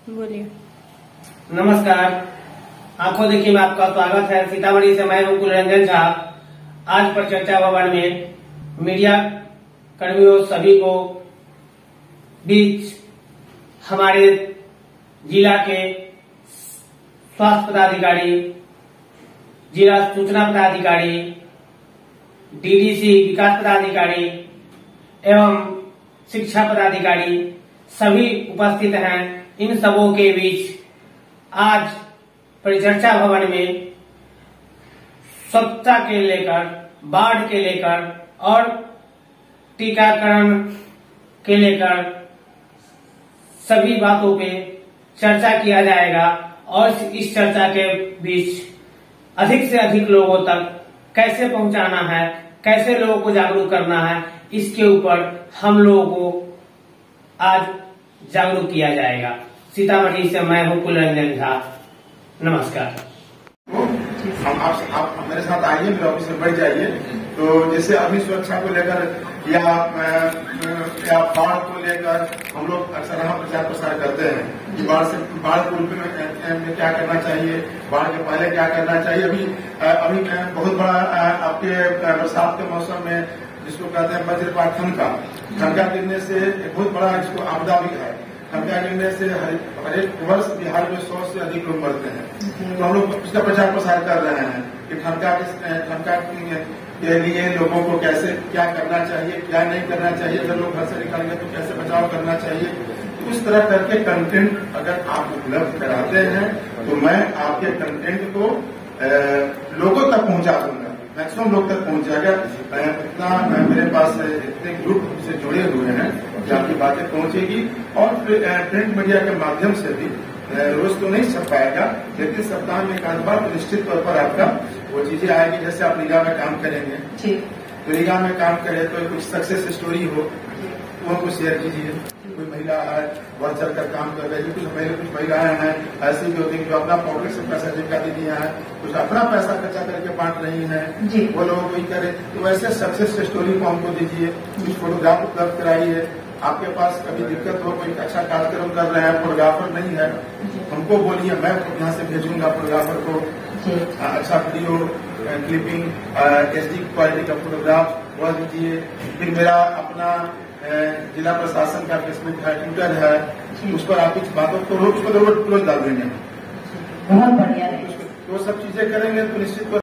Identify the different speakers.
Speaker 1: बोलिए।
Speaker 2: नमस्कार। आंखों देखिए में आपका स्वागत है। सीतामढ़ी से मैं मुकुल रंजन झा। आज पर चर्चा भवन में मीडिया कर्मियों सभी को बीच हमारे जिला के स्वास्थ्य पदाधिकारी, जिला सूचना पदाधिकारी, डीडीसी विकास पदाधिकारी एवं शिक्षा पदाधिकारी सभी उपस्थित हैं। इन सबों के बीच आज परिचर्चा भवन में स्वच्छता के लेकर, बाढ़ के लेकर और टीकाकरण के लेकर सभी बातों पे चर्चा किया जाएगा और इस चर्चा के बीच अधिक से अधिक लोगों तक कैसे पहुंचाना है, कैसे लोगों को जागरूक करना है, इसके ऊपर हम लोगों को आज जागरूक किया जाएगा। सीतामढ़ी से मैं मुकुल रंजन झा। नमस्कार।
Speaker 3: आप मेरे साथ आइए, मेरे ऑफिस में बैठ जाइए। तो जैसे अग्नि सुरक्षा को लेकर या बाढ़ को लेकर हम लोग अक्सर यहाँ प्रचार प्रसार करते हैं कि बाढ़ को में क्या करना चाहिए, बाढ़ के पहले क्या करना चाहिए। अभी बहुत बड़ा आपके बरसात के मौसम में जिसको कहते हैं वज्रपात, ठनका गिरने से बहुत बड़ा इसको आपदा भी है। ठनका गिरने से हर एक वर्ष बिहार में 100 से अधिक लोग मरते हैं। तो हम लोग उसका प्रचार प्रसार कर रहे हैं कि ठनका के लिए लोगों को कैसे क्या करना चाहिए, क्या नहीं करना चाहिए, अगर लोग घर से निकलेंगे तो कैसे बचाव करना चाहिए। तो इस तरह करके कंटेंट अगर आप उपलब्ध कराते हैं तो मैं आपके कंटेंट को लोगों तक पहुंचा दूंगा, मैक्सिमम लोग तक पहुंच जाएगा। इतना मेरे पास इतने ग्रुप से जुड़े हुए हैं कि आपकी बातें पहुंचेगी। और प्रिंट मीडिया के माध्यम से भी रोज तो नहीं छप पाएगा, लेकिन सप्ताह में एक आध बार तो निश्चित तौर पर आपका वो चीजें आएगी। जैसे आप निगाह में काम करेंगे तो निगाह में काम करें तो कुछ सक्सेस स्टोरी हो वो हमको शेयर कीजिए। कोई महिला है बढ़ चढ़ कर काम कर रही है, कुछ महिलाएं हैं ऐसी जो अपना पॉकेट से पैसा जिनका दीदी है, कुछ अपना पैसा खर्चा करके बांट रही है, वो लोगों को ही करे। तो वैसे सक्सेस स्टोरी को हमको दीजिए, कुछ फोटोग्राफ उपलब्ध कराइए। आपके पास कभी दिक्कत हो, कोई अच्छा कार्यक्रम कर रहे हैं, फोटोग्राफर नहीं है, हमको बोलिए, मैं यहाँ से भेजूंगा फोटोग्राफर को। अच्छा वीडियो क्लिपिंग HD क्वालिटी का फोटोग्राफ वो दीजिए। फिर मेरा अपना जिला प्रशासन का फेसबुक है, ट्विटर है, उस पर आप कुछ बातों को रोज डाल देंगे।
Speaker 1: बहुत बढ़िया है।
Speaker 3: वो सब चीजें करेंगे तो निश्चित